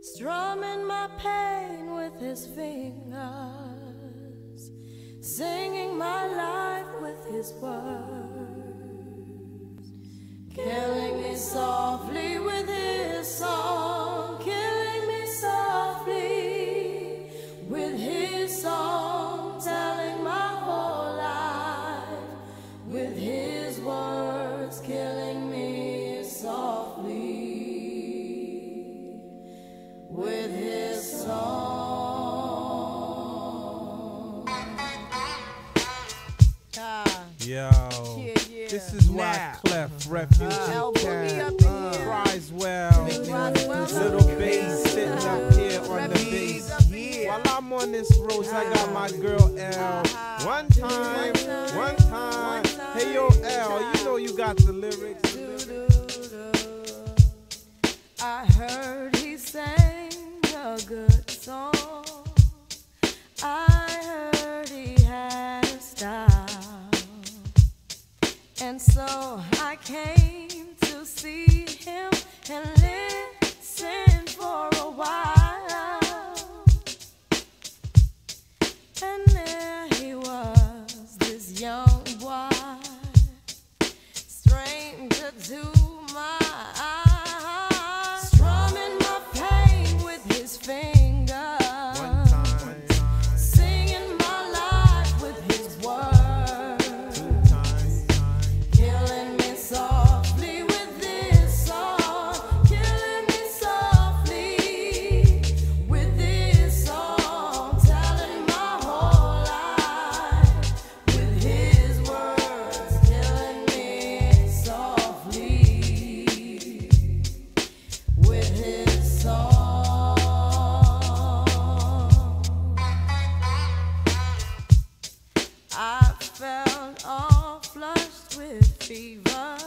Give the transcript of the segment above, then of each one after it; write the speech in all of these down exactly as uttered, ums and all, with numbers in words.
strumming my pain with his fingers, singing my life with his words, killing me softly with his song, killing me softly with his song, telling my whole life with his words, killing me softly with his song. Yo, yeah, yeah. this is why Now. Clef Refugee Uh, Cat uh, cries well. well. Little bass sitting up here on the bass. Yeah. While I'm on this road, I got my girl L. One time, one time. Hey yo, L, you know you got the lyrics. I heard he sang a good song. I heard he had a style, and so I came to see him and listen for a while. And there he was, this young boy, stranger to my eyes, strumming my pain with his fingers, One time, singing my life with his words, two times, killing me softly with this song, killing me softly with this song, telling my whole life with his words, killing me softly with his song. I felt all flushed with fever,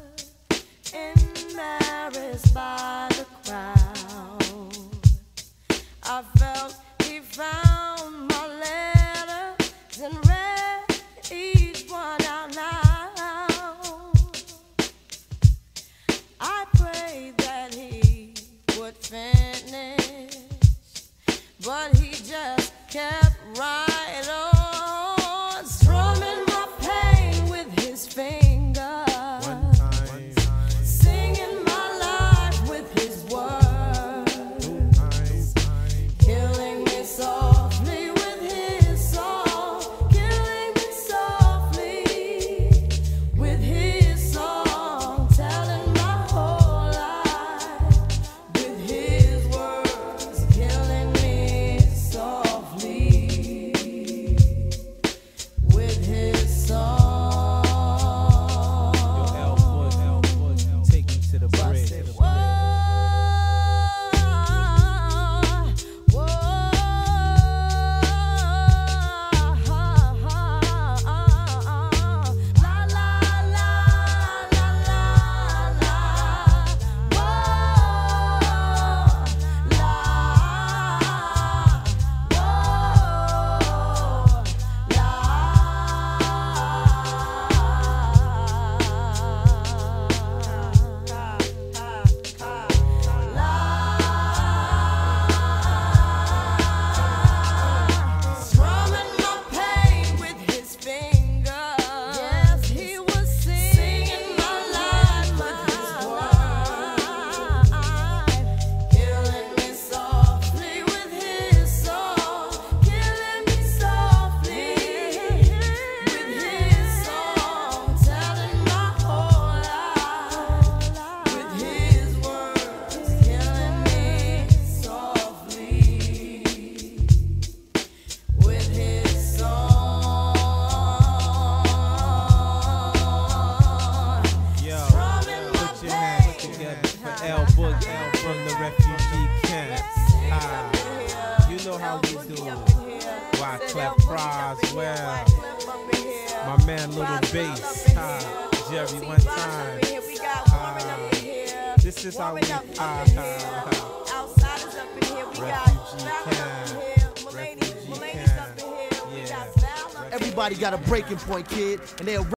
embarrassed by the crowd. I felt he found my letters and read each one out loud. I prayed that he would finish, but he just kept right on, strumming my pain with his fingers, one time, singing my life with his words, two times, killing me softly with his song, killing me softly with his song, telling my whole life with his words, killing me softly with his song. Yo, L Foot, L Foot, take me to the bridge. Whoa, whoa, la la la la la la, whoa, la, strumming my pain with his fingers. Yes, he was singing my life with his words, killing me softly with his song, killing me softly with his song, telling my whole life with his words, killing me softly with his song. Yo, Strumming my put your hands pain. together for L Book, L from the refugee camp. Ah, you know how we do. Why Clef cries well. My man Little Bass, ah, Jerry, one time. Ah, this is how we, ah, ah, ah. Outsiders up in here, we got Refugee Val up camp. in here, Mulaney's Refugee Mulaney's camp. up in here, we Yeah. got Val up in here. Everybody got a breaking point, kid, and they'll